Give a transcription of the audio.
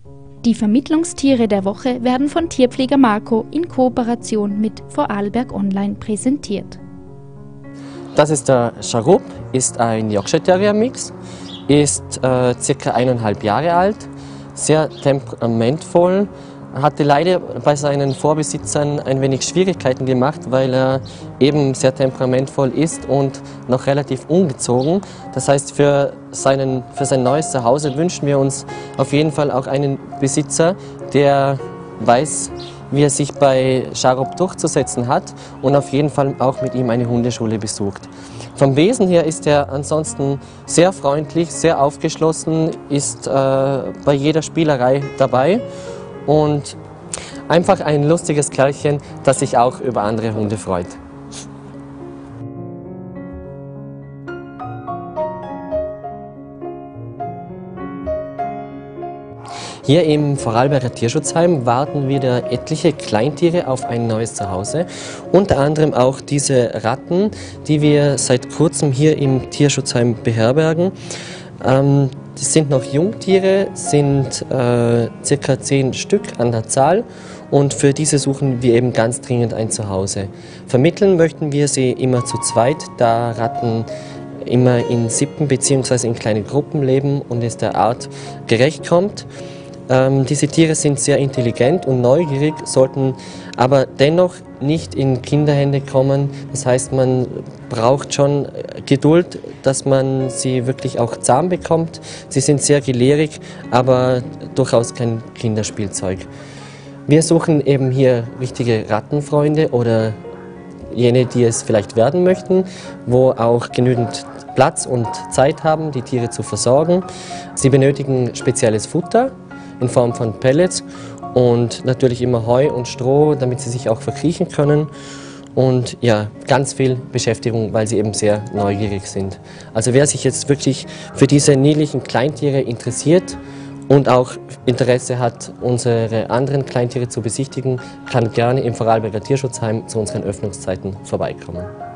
Die Vermittlungstiere der Woche werden von Tierpfleger Marco in Kooperation mit Vorarlberg Online präsentiert. Das ist der Charup, ist ein Yorkshire Terrier Mix, ist ca. 1,5 Jahre alt, sehr temperamentvoll, hatte leider bei seinen Vorbesitzern ein wenig Schwierigkeiten gemacht, weil er eben sehr temperamentvoll ist und noch relativ ungezogen. Das heißt, für sein neues Zuhause wünschen wir uns auf jeden Fall auch einen Besitzer, der weiß, wie er sich bei Charup durchzusetzen hat und auf jeden Fall auch mit ihm eine Hundeschule besucht. Vom Wesen her ist er ansonsten sehr freundlich, sehr aufgeschlossen, ist bei jeder Spielerei dabei und einfach ein lustiges Kerlchen, das sich auch über andere Hunde freut. Hier im Vorarlberger Tierschutzheim warten wieder etliche Kleintiere auf ein neues Zuhause. Unter anderem auch diese Ratten, die wir seit kurzem hier im Tierschutzheim beherbergen. Das sind noch Jungtiere, sind ca. 10 Stück an der Zahl und für diese suchen wir eben ganz dringend ein Zuhause. Vermitteln möchten wir sie immer zu zweit, da Ratten immer in Sippen bzw. in kleinen Gruppen leben und es der Art gerecht kommt. Diese Tiere sind sehr intelligent und neugierig, sollten aber dennoch nicht in Kinderhände kommen. Das heißt, man braucht schon Geduld, dass man sie wirklich auch zahm bekommt. Sie sind sehr gelehrig, aber durchaus kein Kinderspielzeug. Wir suchen eben hier richtige Rattenfreunde oder jene, die es vielleicht werden möchten, wo auch genügend Platz und Zeit haben, die Tiere zu versorgen. Sie benötigen spezielles Futter in Form von Pellets und natürlich immer Heu und Stroh, damit sie sich auch verkriechen können. Und ja, ganz viel Beschäftigung, weil sie eben sehr neugierig sind. Also wer sich jetzt wirklich für diese niedlichen Kleintiere interessiert und auch Interesse hat, unsere anderen Kleintiere zu besichtigen, kann gerne im Vorarlberger Tierschutzheim zu unseren Öffnungszeiten vorbeikommen.